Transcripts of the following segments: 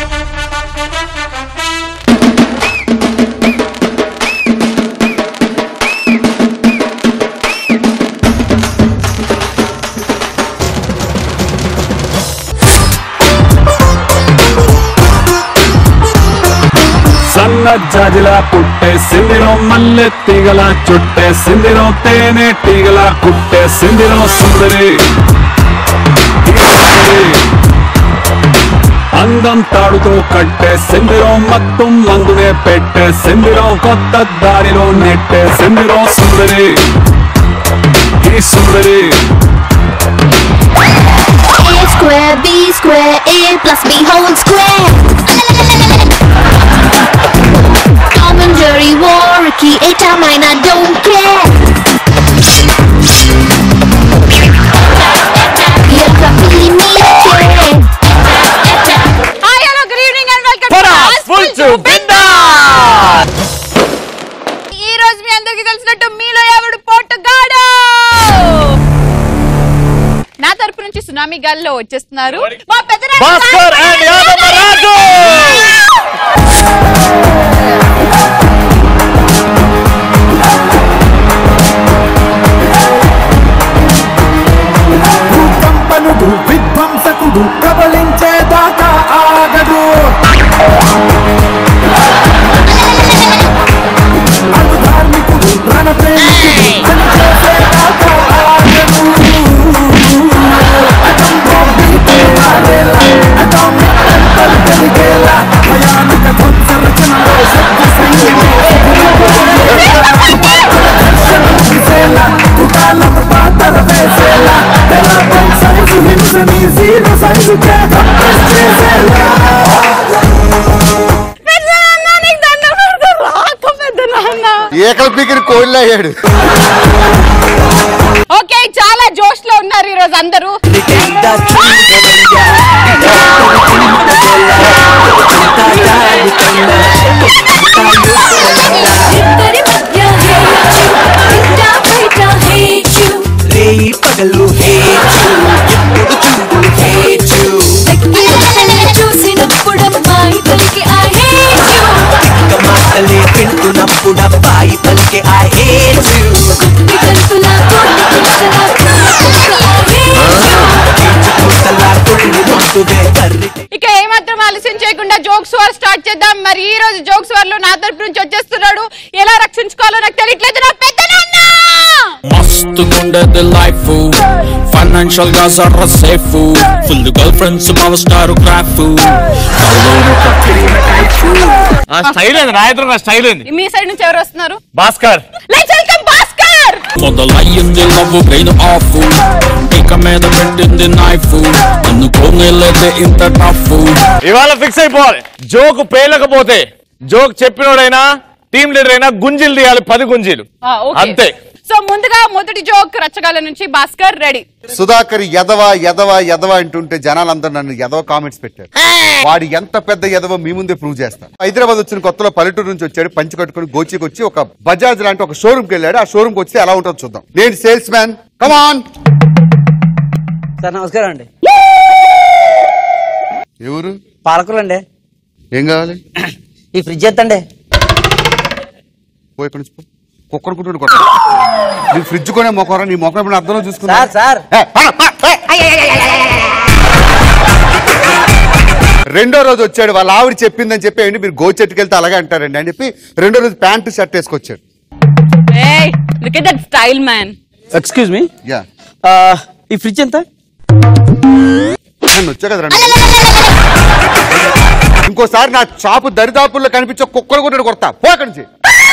జాజిలా పుట్టే సిందిలో మల్లె తీగల చుట్టే సిందిలో తేనె తీగల కుట్టే సిందిలో సుందరి అందం తాడుతో కట్టే సిందిలో మత్తు మందునే పెట్టే సిందిలో కొత్త దారిలో నెట్టే సిందిలో సుందరి ఈ సుందరి A square, B square, A plus B whole square. Tom and Jerry war a key, A mine, I don't care. Hi, hello, good evening and welcome to Full to Bindas. ఈ రోజు మీ అందరికీ తెలిసినట్టు మీలో ఎవడు పోటుగాడు నా తరపు నుంచి సునామీ గాల్లో వచ్చేస్తున్నారు మా పెద్దనాన్న భాస్కర్ అండ్ యాదవ రాజు. భూకంపనుడు విధ్వంసకుడు ప్రబలించేదాకా ఆగడు. అటు ధార్మికుడు రణప్రేమికుడు చనిచేసేదాకా ఆగడు. భయానక ధ్వంస రచనలో శక్తి సంగీసేలా కుటాలను పాతర వేసేలా సైజు హింసని జీరో సైజు చేసేలా. ఏకల పీకిని కోళ్ళు అయ్యాడు. ఓకే, చాలా జోష్ లో ఉన్నారు ఈ రోజు అందరూ. ఇక ఏమాత్రం ఆలస్యం చేయకుండా జోక్స్ వార్ స్టార్ట్ చేద్దాం. మరి ఈ రోజు జోక్స్ వార్ లో నా తరపు నుంచి వచ్చేస్తున్నాడు. ఎలా రక్షించుకోవాలో నాకు తెలియట్లేదు. నా పెద్దనాన్న మస్తు గుండెది లైఫ్, ఫైనాన్షియల్ గా జర్ర safe, full girl friends power star graph. ఆ స్టైల్ ఏంది నాయకుడు, స్టైల్ ఏంది? మీ సైడ్ నుంచి ఎవరు వస్తున్నారు? భాస్కర్. Let's welcome Bhaskar. మొదలయ్యింది లవ్ బ్రెయిన్ ఆఫ్, ఇక మీద పెట్టింది నైఫ్, అనుకోనేలేదే ఇంత టఫ్. ఇవాళ ఫిక్స్ అయిపోవాలి. జోక్ పేలకపోతే జోక్ చెప్పినోడైనా టీమ్ లీడర్ అయినా గుంజీలు తీయాలి, 10 గుంజీలు అంతే. సో ముందుగా మొదటి జోక్ రచ్చగాల నుంచి భాస్కర్ రెడీ. సుధాకర్ ఎదవా ఎదవా ఎదవా అంటుంటే జనాలందరూ నన్ను ఎదవ కామెంట్స్ పెట్టారు. వాడు ఎంత పెద్ద ఎదవ మీ ముందే ప్రూవ్ చేస్తాను. హైదరాబాద్ వచ్చిన కొత్తలో పల్లెటూరు నుంచి వచ్చాడు, పంచి కట్టుకుని గోచికి వచ్చి ఒక బజాజ్ లాంటి ఒక షోరూమ్ కి వెళ్ళాడు. ఆ షోరూమ్ కి వస్తే ఎలా ఉంటుందో చూద్దాం. నేను సేల్స్ మ్యాన్. Come on sir. నమస్కారం అండి. ఎవరు? పాలకులు అండి. ఏం కావాలి? ఈ ఫ్రిడ్జ్ ఎత్తండి. పోయి కుక్కర్ కుట్టు కొట్ట. నీ ఫ్రిడ్జ్ కొనే మొక్కరా, నీ మొక్క ఎప్పుడు అర్థంలో చూసుకున్నా. సార్ రెండో రోజు వచ్చాడు, వాళ్ళ ఆవిడ చెప్పిందని చెప్పి మీరు గోచెట్టుకి వెళ్తే అలాగే అంటారండి అని చెప్పి రెండో రోజు ప్యాంటు షర్ట్ వేసుకొచ్చాడు. Look at that style man. Excuse me, యా ఈ ఫ్రిడ్జ్ ఎంత? నేను వచ్చా కదా రండి. ఇంకోసారి నా షాపు దరిదాపుల్లో కనిపించే కుక్కలు కూడా కొడతా, పో అక్కడి నుంచి.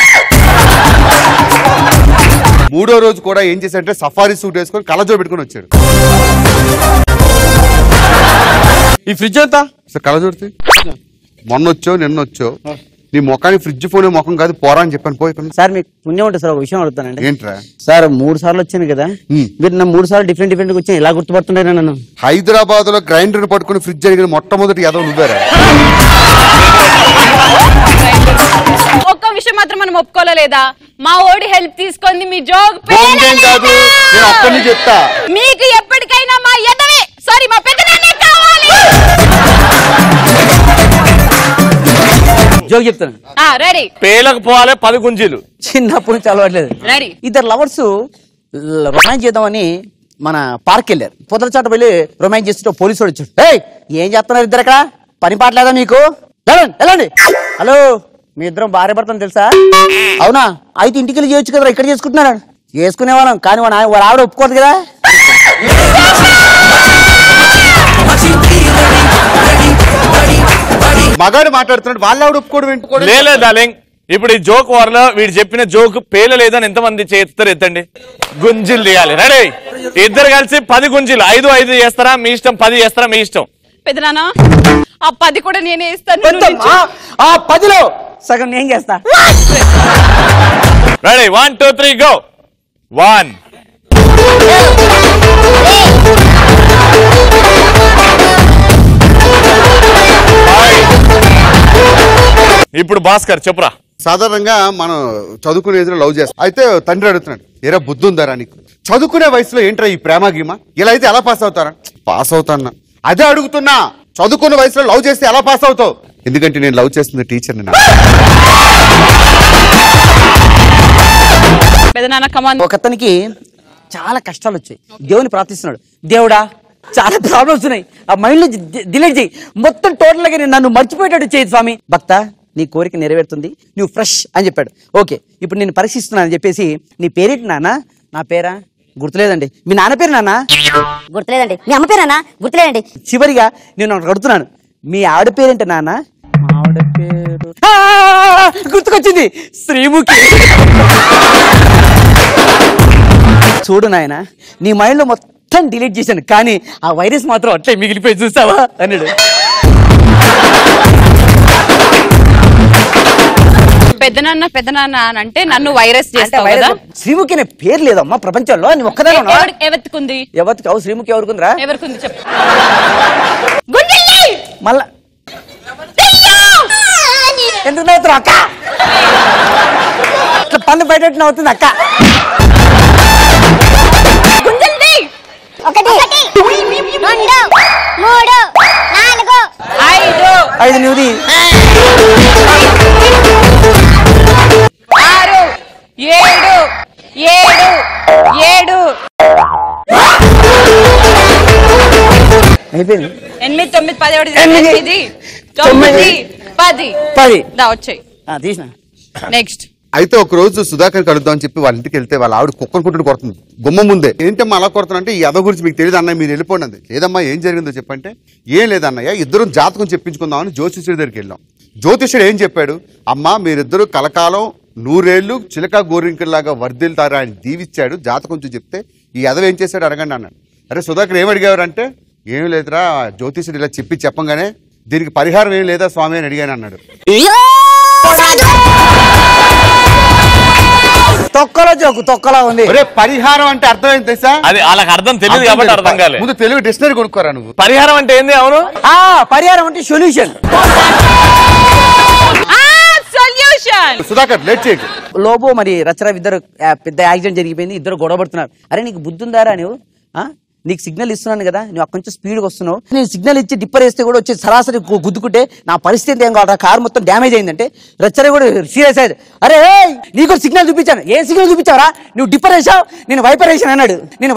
మూడో రోజు కూడా ఏం చేశాడంటే సఫారీ సూట్ వేసుకొని కళ్ళజోడు పెట్టుకుని వచ్చాడు. ఈ ఫ్రిడ్జ్ ఎంత? కళ్ళజోడితే మొన్న వచ్చావు నిన్న వచ్చావు, నీ ముఖానికి ఫ్రిడ్జ్ ఫోన్ ముఖం కాదు పోరా అని చెప్పాను. పోయి సార్ మీకు పుణ్యం ఉంటుంది సార్, ఒక విషయం అడుగుతానండి. ఏంట్రా? సార్ 3 సార్లు వచ్చాను కదా, మీరు నా 3 సార్లు డిఫరెంట్ డిఫరెంట్ వచ్చాను, ఎలా గుర్తుపడుతుండే నన్ను? హైదరాబాద్ లో గ్రైండర్ పట్టుకుని ఫ్రిడ్జ్ జరిగిన మొట్టమొదటి ఎదవ నువ్వేరా. ఒక్క విషయం మాత్రం మనం ఒప్పుకోలేదా, మా ఓడి హెల్ప్ తీసుకుంది మీ జోక్ కాదు, నేను అక్కడిని చెప్తా. మీకు ఎప్పటికైనా మా ఎదవే సారీ మా పెద్దనాన్నే కావాలి. జోక్ చెప్తాను. రెడీ. పేలకపోవాలి 10 గుంజీలు. చిన్నప్పుడు నుంచి అలవాట్లేదు. రెడీ. ఇద్దరు లవర్స్ రొమాన్స్ చేద్దామని మన పార్క్ వెళ్ళారు. పొదలచాట వెళ్ళి రొమాన్స్ చేస్తుంటే పోలీసు వాడు వచ్చాడు. ఏం చేస్తున్నారు ఇద్దరు అక్కడ? పని పాటలేదా మీకు? వెళ్ళండి. హలో, మీ ఇద్దరం భార్య భర్తను తెలుసా? అవునా, అయితే ఇంటికి వెళ్ళి చేయొచ్చు కదా, ఇక్కడ చేసుకుంటున్నాడు. చేసుకునేవాళ్ళం, కానీ వాళ్ళ ఆవిడ ఒప్పుకోదు కదా. మగాడు మాట్లాడుతున్నాడు, వాళ్ళ ఆవిడ ఒప్పుకోవడం లేదు డార్లింగ్. ఇప్పుడు ఈ జోక్ వారిలో వీడు చెప్పిన జోక్ పేలలేదని ఎంతమంది చేస్తారు? ఎత్తండి. గుంజీలు తీయాలి. రెడీ? ఇద్దరు కలిసి 10 గుంజీలు. 5 చేస్తారా మీ ఇష్టం, 10 చేస్తారా మీ ఇష్టం. పెదనాన్న, ఆ 10 కూడా నేనే ఇస్తాను. ఆ 10లో సగం నేను చేస్తా. రెడీ? 1 2 3 గో. 1 ఇప్పుడు భాస్కర్ చెప్పురా. సాధారణంగా మనం చదువుకునే ఏజ్లో లవ్ చేస్తాం. అయితే తండ్రి అడుగుతున్నాడు, ఏరా బుద్ధి ఉందారా నీకు? చదువుకునే వయసులో ఏంట్రా ఈ ప్రేమ గీమ? ఇలా అయితే ఎలా పాస్ అవుతారా? పాస్ అవుతాన్నా. అదే అడుగుతున్నా, చదువుకున్న వయసులో లవ్ చేస్తే ఎలా పాస్ అవుతావు? ఎందుకంటే నేను లవ్ చేస్తుంది టీచర్ని. ఒకతనికి చాలా కష్టాలు వచ్చాయి. దేవుని ప్రార్థిస్తున్నాడు, దేవుడా చాలా ప్రాబ్లమ్స్ ఉన్నాయి, ఆ మైండ్ లో డిలీట్ చేయి, మొత్తం టోటల్ గా నన్ను మర్చిపోయేటట్టు చేయదు స్వామి. భక్త, నీ కోరిక నెరవేరుతుంది, నువ్వు ఫ్రెష్ అని చెప్పాడు. ఓకే, ఇప్పుడు నేను పరీక్షిస్తున్నాను అని చెప్పేసి, నీ పేరేంటి నాన్న? నా పేరా? గుర్తులేదండి. మీ నాన్న పేరు నాన్న? గుర్తులేదండి. మీ అమ్మ పేరేనా? గుర్తులేదండి. చివరిగా నేను అడుగుతున్నాను, మీ ఆవిడ పేరేంటి నాన్న? మా ఆవిడ పేరు గుర్తుకొచ్చింది, శ్రీముఖి. చూడు నాయన, నీ మైండ్ లో మొత్తం డిలీట్ చేశాను, కానీ ఆ వైరస్ మాత్రం అట్లే మిగిలిపోయి, చూసావా అన్నాడు. పెద్దనాన్న అంటే నన్ను వైరస్ చేస్తావు కదా. శ్రీముఖి అనే పేరు లేదమ్మా ప్రపంచంలో, నీ ఒక్కదాని ఎవరికి? ఎవరికి శ్రీముఖి ఎవరికుందిరా? ఎవరికి చెప్పు. మళ్ళా ఎందుకు నవ్వుతారు అక్క? పళ్ళు బయట నవ్వుతుంది అక్క. 1 2 3 4 5 నువ్వుది 6 7 అయిపోయింది. 8 9 10 10 వచ్చాయి. తీసిన. నెక్స్ట్. అయితే ఒక రోజు సుధాకర్ కలుద్దాం అని చెప్పి వాళ్ళ ఇంటికి వెళ్తే వాళ్ళ ఆవిడ కుక్కను కుట్టుడు కొడుతుంది గుమ్మ ముందే. ఏంటమ్మా అలా కొడుతున్నా? ఈ అద గురించి మీకు తెలియదు అన్నయ్య, మీరు వెళ్ళిపోండి. లేదమ్మా ఏం జరిగిందో చెప్పంటే, ఏం లేదన్నయ్య, ఇద్దరం జాతకం చెప్పించుకుందామని జ్యోతిష్యుడి దగ్గరికి వెళ్ళాం. జ్యోతిష్యుడు ఏం చెప్పాడు? అమ్మా మీరిద్దరు కలకాలం 100 ఏళ్ళు చిలక గోరింకల్లాగా వర్ధిల్తారా అని దీవిచ్చాడు. జాతకం చెప్తే ఈ అదవ ఏం చేశాడు అడగండి అన్నాడు. అరే సుధాకర్ ఏం అడిగారంటే, ఏం లేదురా, జ్యోతిష్యుడు ఇలా చెప్పంగానే దీనికి పరిహారం ఏం లేదా స్వామి అని అడిగాను అన్నాడు. తొక్కలా ఉంది. పరిహారం అంటే అర్థం ఏంటి తెలుసా? అది వాళ్ళకి అర్థం తెలియదు కాబట్టి అర్థం కాలేదు. ముందు తెలుగు డిక్షనరీ కొనుక్కోరా నువ్వు. పరిహారం అంటే ఏంది? అవును, పరిహారం అంటే సొల్యూషన్. సుధాకర్ లేట్ చేయకు. లోబో మరి రచన ఇద్దరు పెద్ద యాక్సిడెంట్ జరిగిపోయింది, ఇద్దరు గొడవ పడుతున్నారు. అరే నీకు బుద్ధి ఉందారా? నువ్వు నీకు సిగ్నల్ ఇస్తున్నాను కదా, నువ్వు అక్కడి నుంచి స్పీడ్గా వస్తున్నావు, నేను సిగ్నల్ ఇచ్చి డిప్పర్ వేస్తే కూడా వచ్చి సరాసరి గుద్దుకుంటే నా పరిస్థితి ఏం కావాలి? కారు మొత్తం డ్యామేజ్ అయిందంటే రచ్చన కూడా సీరియస్ అయ్యాడు. అరే నీకు సిగ్నల్ చూపించాను. ఏ సిగ్నల్ చూపించావరా? నువ్వు డిప్పర్ వేసావు, నేను వైపర్ వేసాను అన్నాడు.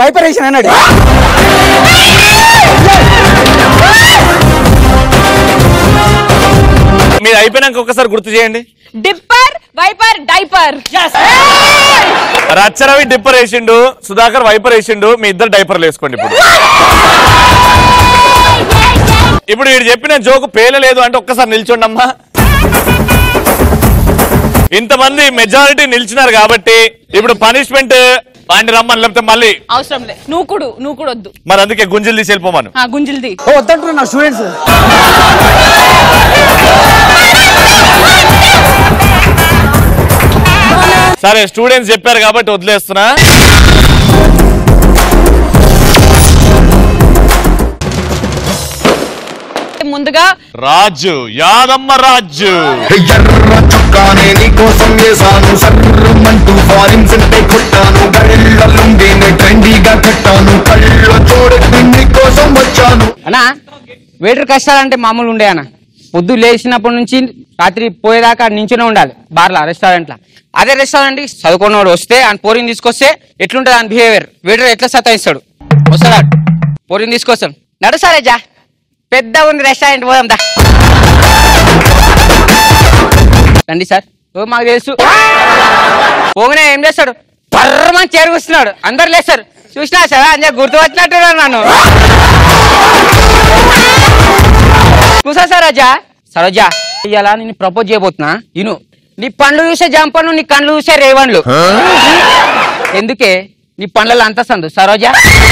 మీరు అయిపోయినాక ఒకసారి గుర్తు చేయండి. Dipper, viper, diaper. Racha Ravi dipper వేసిండు, సుధాకర్ వైపర్ వేసిండు, మీ ఇద్దరు డైపర్లు వేసుకోండి. ఇప్పుడు వీడు చెప్పిన జోకు పేలలేదు అంటే ఒక్కసారి నిల్చోండి అమ్మా. ఇంతమంది మెజారిటీ నిల్చున్నారు కాబట్టి ఇప్పుడు పనిష్మెంట్ వాడిని రమ్మని, లేకపోతే మళ్ళీ అవసరం లేదు. నువ్వు కూడా వద్దు. మరి అందుకే గుంజలు తీసి వెళ్ళిపోమాను. గుంజల్ది వద్దంటున్నా నా స్టూడెంట్స్. సరే స్టూడెంట్స్ చెప్పారు కాబట్టి వదిలేస్తున్నా. ముందుగా రాజు, యాదమ్మ రాజు. ఎర్ర చొక్కానే నీకోసం వేసాను, సర్రమంటూ ఫారిన్ సెంటే కొట్టాను, గళ్ళ లుంగిని ట్రెండీగా కట్టాను, కళ్ళ చూడకు నీకోసం వచ్చాను. అన్నా వెయిటర్ కష్టాలంటే మామూలు ఉండే అన్న. పొద్దు లేచినప్పటి నుంచి రాత్రి పోయేదాకా నించునే ఉండాలి బార్లా రెస్టారెంట్లా. అదే రెస్టారెంట్ కి చదువుకున్నవాడు వస్తే ఆయన పోరిని తీసుకొస్తే ఎట్లుంటది ఆయన బిహేవియర్, వెయిటర్ ఎట్లా సతాయిస్తాడు. వస్తాడు పోరిని తీసుకొస్తాడు, నడు సరే జా పెద్ద ఉంది రెస్టారెంట్ పోదాందా రండి సార్. ఓ మాకు తెలుసు. పోగానే ఏం చేస్తాడు, పర్రమని చేరుకొస్తున్నాడు, అందరు లేస్తారు. చూసినా సార్ అందరు గుర్తు వచ్చినట్టున్నారు నన్ను. కూసా సరోజా. సరోజా ఇవాళ నేను ప్రపోజ్ చేయబోతున్నా. ఇను నీ పండ్లు చూసే జంపను, నీ కళ్ళు చూసే రేవన్లు. ఎందుకే నీ పండ్లలో అంత సందు సరోజా.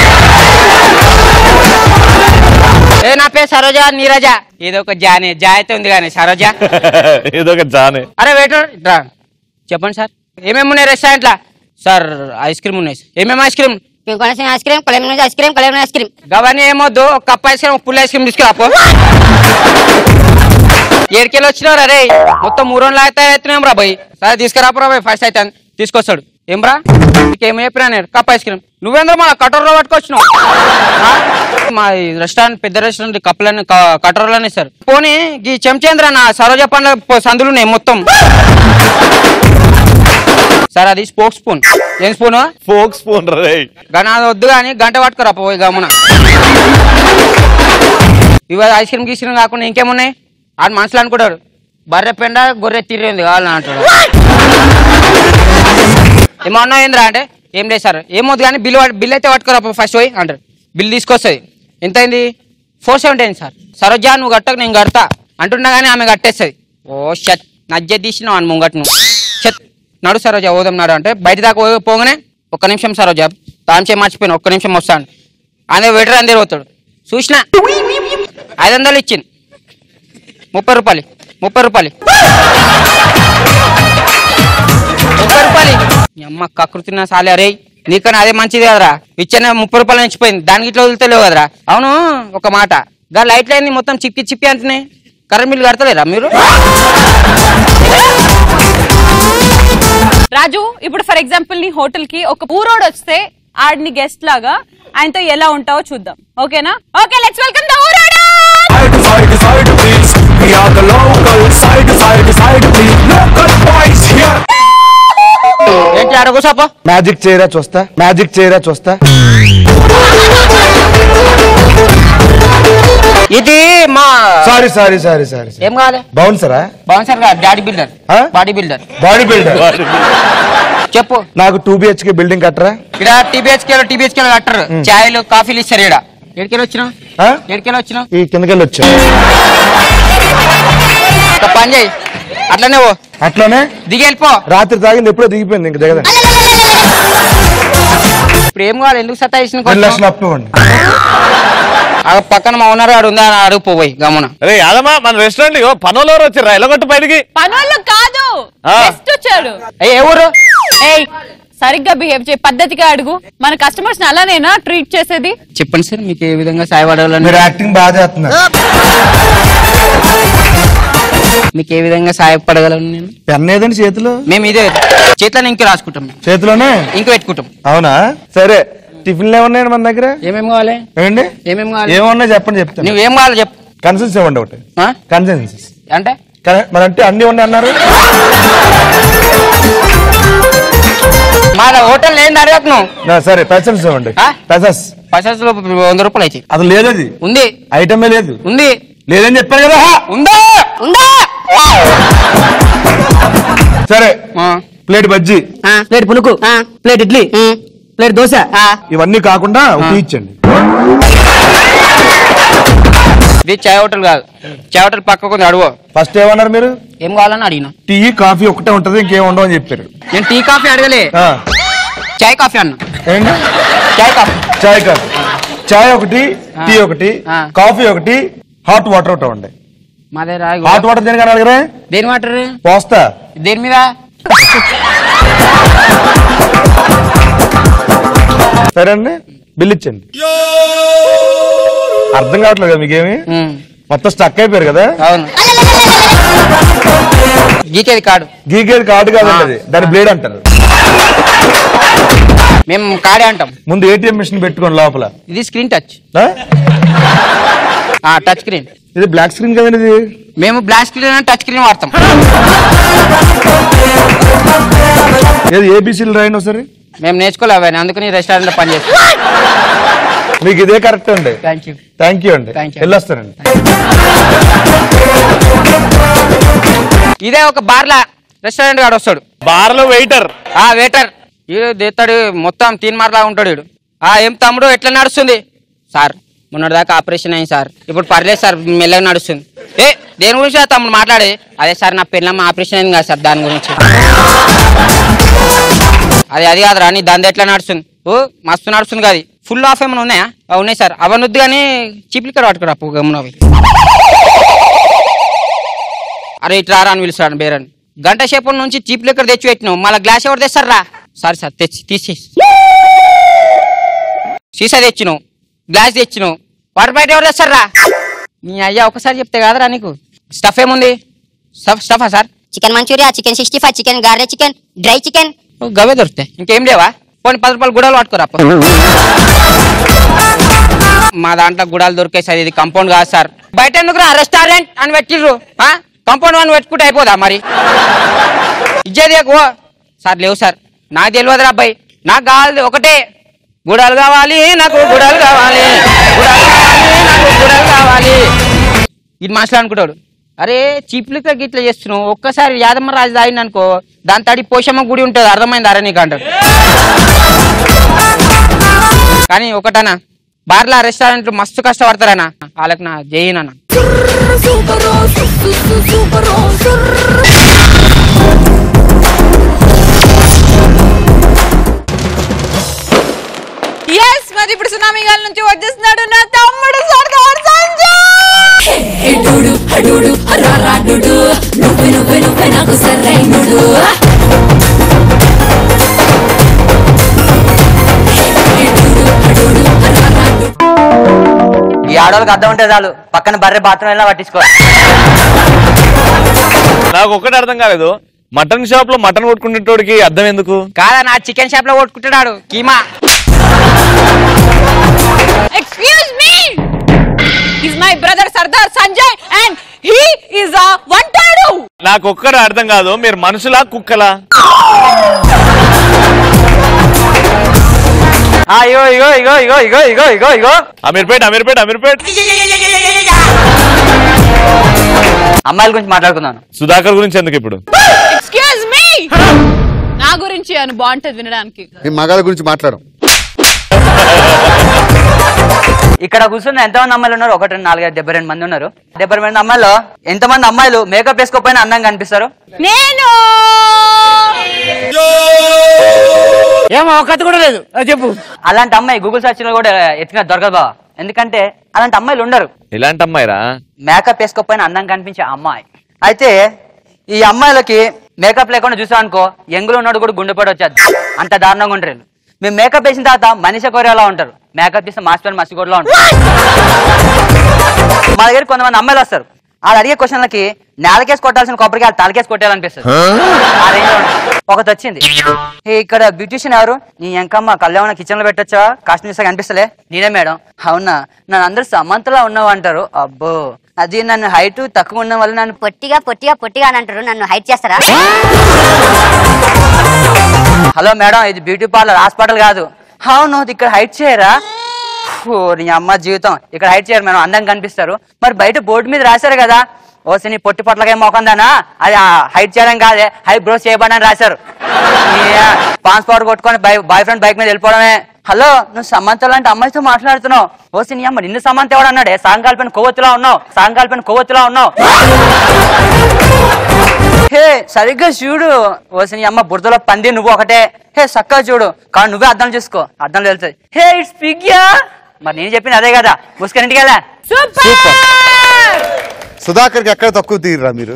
ఏ నా పేరు సరోజా నీరజా. ఏదో ఒక జానే జాయితే ఉంది కానీ సరోజా ఏదో ఒక జానే. అరే వెయిటర్ రా చెప్పండి సార్ ఏమేమి ఉన్నాయి రెస్టారెంట్ లా. సార్ ఐస్ క్రీమ్ ఉన్నాయి. ఏమేమి ice cream? Ice cream, colour ice cream, colour ice cream. గవన్నీ ఏమొద్దు, ఒక cup ice cream, full ice cream తీసుకురాపో. 7 కిలో వచ్చినావు రే, మొత్తం 3 రోజులు అవుతున్నాం రా బాయ్. సరే తీసుకురాపరా బాయ్, ఫస్ట్ అయితే తీసుకొస్తాడు. ఏం రా నీకేం చెప్పినా నేను, కప్ ఐస్ క్రీమ్. నువ్వేంద్ర మా కటోరలో పట్టుకొచ్చినావు. మా రెస్టారెంట్ పెద్ద రెస్టారెంట్ కప్పులని కటోరలోనే ఇస్తారు. పోనీ ఈ చెంచేంద్ర నా సరోజ పండ్ల సందులు ఉన్నాయి మొత్తం. సార్ అది స్పోక్ స్పూన్. ఏం స్పూన్? ఫోక్ స్పూన్ రే. అది వద్దు కానీ గంట పట్టుకురా పోయి గమ్మున. ఇవాళ ఐస్ క్రీమ్ గీస్ కాకుండా ఇంకేమున్నాయి? ఆడు మనుషులు అనుకుంటాడు బర్రె పెండ గొర్రె తిరిగింది కావాలని అంటాడు. ఏమన్నా ఏంద్రా అంటే ఏం లేదు సార్. ఏమవుతుంది కానీ బిల్ అయితే పట్టుకురా ఫస్ట్ పోయి అంటారు. బిల్ తీసుకొస్తుంది. ఎంత అయింది? 470 అయింది సార్. సరోజా నువ్వు కట్టకు నేను కడతా అంటున్నా కానీ ఆమె కట్టేస్తుంది. ఓ షట్ నజ్జ తీసినావు అని ముంగట్ను. షట్ నడు సరోజా ఓదాం నాడు అంటే బయట దాకా పోగానే ఒక్క నిమిషం సరోజా తాను మర్చిపోయినా, ఒక్క నిమిషం వస్తాను. అదే వెయిటర్ అందరు పోతాడు. చూసినా 500 ఇచ్చింది. 30 రూపాయలు 30 రూపాయలు 30 రూపాయలు. అమ్మ కకృతిన సాలే. అరే నీకన్నా అదే మంచిది కదరా, ఇచ్చిన 30 రూపాయలు ఇచ్చిపోయింది, దానికి ఇట్లా వదులుతలేవు కదరా. అవును ఒక మాట, గా లైట్ లైన్ మొత్తం చిప్పి చిప్పి అంటున్నాయి, కరెంట్ బిల్లు కడతలేరా మీరు? రాజు ఇప్పుడు ఫర్ ఎగ్జాంపుల్ నీ హోటల్ కి ఒక ఊరోడు వస్తే ఆడిని గెస్ట్ లాగా ఆయనతో ఎలా ఉంటావో చూద్దాం. ఓకేనా? ఓకే లెట్స్ వెల్కమ్ ద ఊరోడు. Side, side, please. We are the local. Side, side, side, please. Local boys here. ఏంటి అడగసాపా? మ్యాజిక్ చేయరా చూస్తా, మ్యాజిక్ చేయరా చూస్తా. ఇది మా సారీ సారీ సారీ సారీ. ఏం కావాలి? బౌన్సరా? బౌన్సర్ కాదు, body builder. Body builder. Body builder చెప్పు. నాకు 2 BHK బిల్డింగ్ కట్టరా? ఇక్కడ టీబీహెచ్కే కట్టరు, చాయలు కాఫీలు ఇస్తారు. ఇక్కడ ఎడికెళ్ళి వచ్చినావు? ఈ కిందకెళ్ళి వచ్చా. పని చేయి అట్లనే పో. అట్లనే దిగి వెళ్ళిపో. రాత్రి తాగింది ఎప్పుడో దిగిపోయింది, ఇంక దిగదా. ఇప్పుడు ఏం కావాలి? ఎందుకు సతాయిసిన? 2 లక్షలు అప్పు ఇవ్వండి. పక్కన మా ఓనర్ గారు ఉందా అడుగుపోయి గమన. అరే యాదమ్మా మన రెస్టారెంట్ పనులు వచ్చారా? ఎలాగొట్టు బయటికి. పనులు కాదు, గెస్ట్ వచ్చాడు. ఏ ఊరు? ఏయ్ సరిగ్గా బిహేవ్ చేయి, పద్ధతిగా అడుగు. మన కస్టమర్స్ అలానేనా ట్రీట్ చేసేది? చెప్పండి సార్ మీకు ఏ విధంగా సాయపడాలని. మీరు యాక్టింగ్ బాగా చేస్తున్నారు. మీకు ఏ విధంగా సహాయపడగలను నేను? పెన్ ఏదండి చేతిలో? మేము ఇదే చేతిలో ఇంక రాసుకుంటాం. చేతిలోనే ఇంక పెట్టుకుంటాం. అవునా? సరే టిఫిన్లు ఏమన్నాయండి మన దగ్గర? ఏమేమి కావాలి? ఏమండి ఏమేమి కావాలి? ఏమన్నా చెప్పండి, చెప్తాను. నువ్వేం కావాలి చెప్పు. కన్సెన్స్ ఇవ్వండి ఒకటి. కన్సెన్స్ అంటే మరి అంటే అన్ని ఉన్నాయి అన్నారు. మా హోటల్ ఏంది అడగకు నువ్వు. సరే పెసల్స్ ఇవ్వండి. పెసల్స్ 100 రూపాయలు అయితే. అది లేదు, అది ఉంది. ఐటమే లేదు. ఉంది. లేదని చెప్పారు కదా. ఉందా? సరే ప్లేట్ బజ్జీ, ప్లేట్ పులుకు, ప్లేట్ ఇడ్లీ, ప్లేట్ దోశ. ఇవన్నీ కాకుండా టీ ఇచ్చండి. ఇది చాయ్ హోటల్ కాదు, చాయ్ హోటల్ పక్కకు అడుగు. ఫస్ట్ ఏమన్నారు మీరు? ఏం కావాలని అడిగినా. టీ కాఫీ ఒకటే ఉంటది, ఇంకేం ఉండవు అని చెప్పారు. నేను టీ కాఫీ అడగలే, చాయ్ కాఫీ అన్నా. ఏంటి? చాయ్ కాఫీ. చాయ్ కాఫీ. చాయ్ ఒకటి, టీ ఒకటి, కాఫీ ఒకటి, హాట్ వాటర్ ఒకటి ఉండే. మాదే హాట్ వాటర్ దేని కానీ అడగరా? దేని వాటర్ పోస్తా. దేని మీద? సరే అండి, బిల్ ఇచ్చండి. అర్థం కావట్లేదు మీకేమి? మొత్తం స్టక్ అయిపోయారు కదా. అవును. గీకేది కార్డు. గీకేది కార్డు కాదండి, దాని బ్లేడ్ అంటారు. మేము కార్డే అంటాం. ముందు ATM మిషన్ పెట్టుకోండి లోపల. ఇది స్క్రీన్ టచ్. Touch screen. ఇది బ్లాక్ స్క్రీన్ కదండి ఇది. మేము బ్లాక్ స్క్రీన్ టచ్ స్క్రీన్ వాడతాం. ఏది ఏబిసిలు రాయండి ఒకసారి. మేము నేర్చుకోలేవు అందుకని రెస్టారెంట్ లో పని చేస్తాం. మీకు ఇదే కరెక్ట్ అండి. థ్యాంక్ యూ అండి. వెళ్ళొస్తానండి. ఇదే ఒక బార్లా రెస్టారెంట్ గాడు వస్తాడు. బార్ లో వెయిటర్ వీడు దేతాడు మొత్తం తీన్ మార్లా ఉంటాడు వీడు. ఏం తమ్ముడు ఎట్లా నడుస్తుంది సార్? మొన్నటిదాకా ఆపరేషన్ అయింది సార్, ఇప్పుడు పర్లేదు సార్, మెల్లగా నడుస్తుంది. దేని గురించి తమ్ముడు మాట్లాడే? అదే సార్ నా పిల్లమ్మ ఆపరేషన్ అయింది కదా సార్, దాని గురించి. అది కాదురా, నీ దాని ఎట్లా నడుస్తుంది? మస్తు నడుస్తుంది కదా. ఫుల్ ఆఫ్ ఏమైనా ఉన్నాయా? ఉన్నాయి సార్. అవన్నొద్దు కానీ చీప్లికర్ పట్టుకురా గమ్మునవి. అరే ఇట్లా రా అని పిలుస్తాడు బేరని. గంట సేపటి నుంచి చీప్ లిక్కర్ తెచ్చి పెట్టినావు, మళ్ళీ గ్లాస్ ఎవరు తెస్తారు రా? సార్ సార్ తీసేసి సీసా తెచ్చినావు, గ్లాస్ తెచ్చినావు, వాటర్ బయట ఎవరు తెస్తారు రా? నీ అయ్యా ఒకసారి చెప్తే కాదరా నీకు. స్టఫ్ ఏముంది? స్టఫా sir? Chicken manchurian, chicken 65, chicken garlic chicken, dry chicken. గవే దొరుకుతాయి, ఇంకేం లేవా? పోనీ 10 రూపాయలు గుడాలు పట్టుకోరా. మా దాంట్లో గుడాలు దొరికే సార్, ఇది కంపౌండ్ కాదు సార్. బయట ఎందుకు రా రెస్టారెంట్ అని పెట్టిర్రు, కంపౌండ్ అని పెట్టుకుంటే అయిపోదా మరి? ఇచ్చేది సార్ లేవు సార్, నాకు తెలియదురా అబ్బాయి. నాకు కావాలి ఒకటే, గుడాలు కావాలి, నాకు గుడాలు కావాలి, నాకు గుడాలు కావాలి. ఇది మాట్లాడుకుంటాడు. అరే చీప్లిక గిట్లా చేస్తున్నావు, ఒక్కసారి యాదమ్మ రాజు తాగింది అనుకో, దాని తడి పోషమ్మ గుడి ఉంటుంది, అర్థమైంది అరే నీకు అంటాడు. కానీ ఒకటనా, బార్లా రెస్టారెంట్లు మస్తు కష్టపడతారనా, వాళ్ళకి నా జైనన్నా. మరి ఇప్పుడు సునామీ గాల నుంచి వచ్చేస్తున్నాడు నా తమ్ముడు సర్దార్ సంజయ్. ఈ ఆడవాళ్ళకి అర్థం ఉంటే చాలు, పక్కన బర్రె బాత్రూమ్ వెళ్ళినా పట్టించుకోవాలి. నాకు ఒక్కటి అర్థం కాలేదు, మటన్ షాప్ లో మటన్ కొట్టుకునేటోడికి అర్థం ఎందుకు? కాదా, నా చికెన్ షాప్ లో కొట్టుకుంటున్నాడు keema. Excuse me, he's my brother Sardar Sanjay and he is a wantadu. నాకు ఒక్కటి అర్థం కాదు, మీరు మనుషులా కుక్కలా? ఇగో ఇగో ఇగో ఇగో ఇగో ఇగో ఇగో ఇగో అమీర్పేట్ అమీర్పేట్ అమీర్పేట్. అమ్మాయిల గురించి మాట్లాడుకున్నాను. సుధాకర్ గురించి ఎందుకు ఇప్పుడు? Excuse me, నా గురించి అని బాగుంటది వినడానికి. మగాళ్ళ గురించి మాట్లాడు. ఇక్కడ కూర్చున్న ఎంతమంది అమ్మాయిలు ఉన్నారు? 1, 2, 4, 5, 72 మంది ఉన్నారు. 72 మంది అమ్మాయిలో ఎంతమంది అమ్మాయిలు మేకప్ వేసుకోకపోయినా అందంగా కనిపిస్తారు? నేను ఏమో ఒక్కటి కూడా లేదు చెప్పు. అలాంటి అమ్మాయి గూగుల్ సెర్చ్ లో కూడా ఎత్తుగా దొరకదు బావ, ఎందుకంటే అలాంటి అమ్మాయిలు ఉండరు. ఇలాంటి అమ్మాయిరా? మేకప్ వేసుకోకపోయినా అందంగా కనిపించే అమ్మాయి. అయితే ఈ అమ్మాయిలకి మేకప్ లేకుండా చూసాం అనుకో, ఎంగులో ఉన్నాడు కూడా గుండెపడి వచ్చేది, అంత దారుణంగా ఉంటారు. మేము మేకప్ వేసిన తర్వాత మనిషి కొరేలా ఉంటారు, మేకప్ వేస్తే మాస్టర్ మసిగోడలో ఉంటారు. మా దగ్గర కొంతమంది అమ్మాయిలు వస్తారు, వాళ్ళు అడిగే క్వశ్చన్లకి నేలకేసి కొట్టాల్సిన కొబ్బరికి వాళ్ళు తలకేసి కొట్టాలనిపిస్తుంది. ఒకటి వచ్చింది, ఇక్కడ బ్యూటిషియన్ ఎవరు? నీ ఎంకమ్మ కళ్యాణ కిచెన్ లో పెట్టొచ్చా, కాస్ట్ చూసా కనిపిస్తలే. నేనే మేడం. అవునా, నన్ను అందరూ సమంతలా ఉన్నావు అంటారు. అబ్బో, అది నన్ను హైట్ తక్కువ ఉన్న వల్ల నన్ను పొట్టిగా పొట్టిగా పొట్టిగా అని అంటారు, నన్ను హైట్ చేస్తారా? హలో మేడం, ఇది బ్యూటీ పార్లర్ హాస్పిటల్ కాదు. అవును, ఇక్కడ హైట్ చేయరా? నీ అమ్మ జీవితం, ఇక్కడ హైట్ చేయరు మేడం, అందంగా కనిపిస్తారు. మరి బయట బోర్డు మీద రాశారు కదా, ఓసి నీ పొట్టి పొట్లకేం మోకందానా, అది హైట్ చేయడం కాదే, హై బ్రోస్ చేయబడని రాశారు. పాస్పోర్ట్ కొట్టుకొని బాయ్ ఫ్రెండ్ బైక్ మీద వెళ్ళిపోవడమే. హలో, నువ్వు సమంత లాంటి అమ్మాయితో మాట్లాడుతున్నావు. ఓసి నీ అమ్మ, నిన్ను సమంత ఎవడు అన్నాడే? సాయంకాలపైన కొవ్వొత్తులా ఉన్నావు, సాయంకాలపైన కొవ్వొత్తులా ఉన్నావు. హే సరిగ్గా చూడు. ఓసి నీ అమ్మ, బురదలో పంది నువ్వు ఒకటే. హే చక్కగా చూడు, కానీ నువ్వే అర్థం చూసుకో, అర్థం వెళ్తుంది. హే ఇట్స్ పిగ్యా. మరి నేను చెప్పింది అదే కదా, ముసుకొని ఇంటికి వెళ్ళా. సుధాకర్కి ఎక్కడ తక్కువ తీరురా మీరు?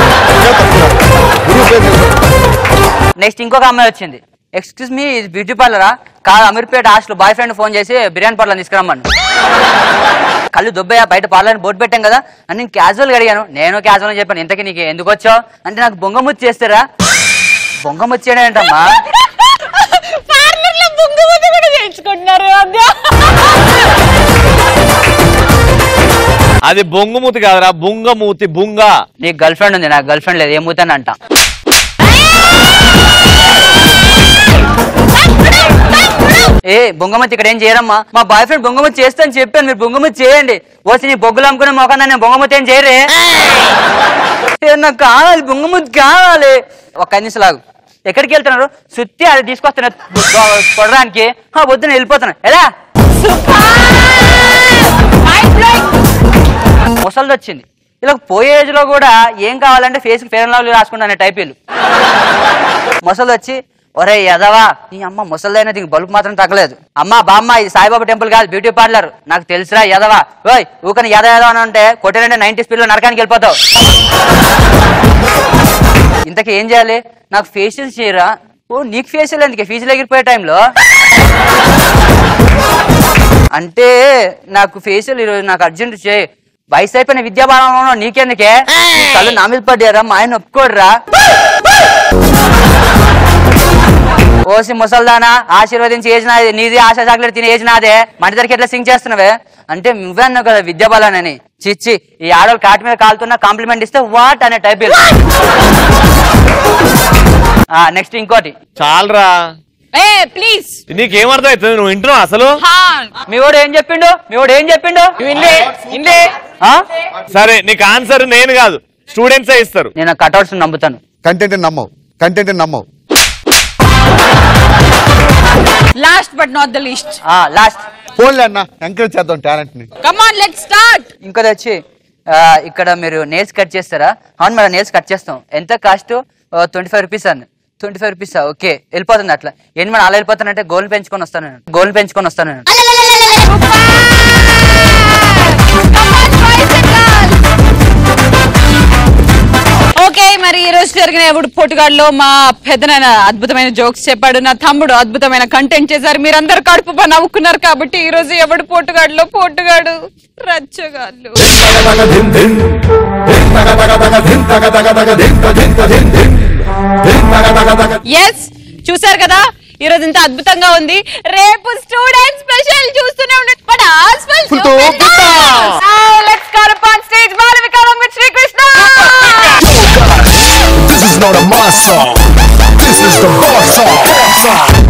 నెక్స్ట్ ఇంకొక అమ్మాయి వచ్చింది. ఎక్స్క్యూజ్ మీ, ఇది బ్యూటీ పార్లరా? కాదు, Ameerpet hostel boy friend phone చేసి బిర్యానీ పార్లర్ తీసుకురమ్మను. కళ్ళు దుబ్బయ్యా, బయట పార్లర్ బోర్డు పెట్టాం కదా అని నేను క్యాజువల్గా అడిగాను. నేను క్యాజువల్ అని చెప్పాను. ఇంతకీ నీకు ఎందుకు వచ్చావు అంటే, నాకు బొంగముచ్చి చేస్తారా? బొంగముచ్చి చేయడం ఏంటమ్మా? అది బొంగుమూతి కాదురా, బుంగమూతి. బుంగ. నీకు గర్ల్ ఫ్రెండ్ ఉంది, నాకు గర్ల్ ఫ్రెండ్ లేదు. ఏం మూతి అని అంట. ఏ బొంగమతి ఇక్కడ ఏం చేయరమ్మా. మా బాయ్ ఫ్రెండ్ బొంగమతి చేస్తా అని చెప్పాను, మీరు బొంగమతి చేయండి. ఓసి నీ బొగ్గులు అమ్ముకునే మొఖం నేను బొంగమతి ఏం చేయరే. నాకు కావాలి, బొంగమతి కావాలి. ఒక కనీసం లాగు. ఎక్కడికి వెళ్తున్నారు? సుత్తి అది తీసుకొస్తున్నారు కొడడానికి. వద్దు, వెళ్ళిపోతున్నా. ఎలా ముసలిది వచ్చింది. ఇలా పోయే ఏజ్ లో కూడా ఏం కావాలంటే ఫేస్ కి ఫెయిర్ అండ్ లవ్లీ రాసుకుంటాను టైపీలు. ముసలిది వచ్చి, ఒరే యదవా నీ అమ్మ ముసలిదైనా దీనికి బల్బు మాత్రం తగ్గలేదు. అమ్మా బామ్మ ఇది సాయిబాబా టెంపుల్ కాదు, బ్యూటీ పార్లర్. నాకు తెలుసురా యదవా. ఓయ్ ఊకని యదవ అని అంటే కొట్టారంటే 90 స్పీడ్ లో నరకానికి వెళ్ళిపోతావు. ఇంతకీ ఏం చేయాలి? నాకు ఫేషియల్ చేయరా. ఓ నీకు ఫేషియల్ ఎందుకే? ఫీజులు ఎగిరిపోయే టైంలో అంటే నాకు ఫేషియల్ ఈరోజు నాకు అర్జెంట్ చేయి. వయసు అయిపోయిన విద్యాభారంలో నీకెందుకే? కళ్ళు నా మీద పడ్డారా? మా ఆయన ఒప్పుకోడరా. ఓసి ముసల్దానా ఆశీర్వదించి ఏజ్ నాదే, నీది ఆశా చాక్లెట్ తినే ఏజ్ నాదే. మంటి దగ్గరికి ఎట్లా సింగ్ చేస్తున్నావే అంటే నువ్వే అన్నావు కదా విద్యాబాలనని. చిచ్చి ఈ ఆడవాళ్ళు కాటి మీద కాలుతున్నా కాంప్లిమెంట్ ఇస్తే వాట్ అనే టైప్. నెక్స్ట్ ఇంకోటి. చాలరా ప్లీజ్. నీకేమర్థం అవుతుంది? నువ్వు వింటున్నావు అసలు? మీ వాడు ఏం చెప్పిండు? మీ వాడు ఏం చెప్పిండు? సరే నీకు ఆన్సర్ నేను కాదు, స్టూడెంట్స్ ఇస్తారు. నేను కట్అవుట్స్ నమ్ముతాను. కంటెంట్ నమ్మవు, కంటెంట్ నమ్మవు. Last but not the least. Last ఫోన్లే అన్న, ఎంకరేజ్ చేద్దాం టాలెంట్ ని. Come on let's start. ఇంకోది వచ్చి ఇక్కడ మీరు నేల్స్ కట్ చేస్తారా? అవును మేడం నేల్స్ కట్ చేస్తాం. ఎంత కాస్ట్? 25 రూపీస్ అన్న. 25 రూపీసా? ఓకే వెళ్ళిపోతుంది అట్లా. ఏంటి మేడం అలా వెళ్ళిపోతానంటే గోల్ని పెంచుకొని వస్తాను నేను. గోల్ని పెంచుకొని వస్తాను నేను. ఓకే మరి ఈ రోజు జరిగిన ఎవడు పోటుగాడులో మా పెద్దనాయన అద్భుతమైన జోక్స్ చెప్పాడు, నా తమ్ముడు అద్భుతమైన కంటెంట్ చేశారు. మీరందరూ కడుపు నవ్వుకున్నారు కాబట్టి ఈ రోజు ఎవడు పోటుగాడులో పోటుగాడు రచ్చగాళ్ళు. ఎస్ చూసారు కదా ఈ రోజు ఇంత అద్భుతంగా ఉంది. రేపు స్టూడెంట్ స్పెషల్ చూస్తూనే ఉండండి. Let's go on stage. Malavika along with Sri Krishna. This is not a mass song. This is the boss song.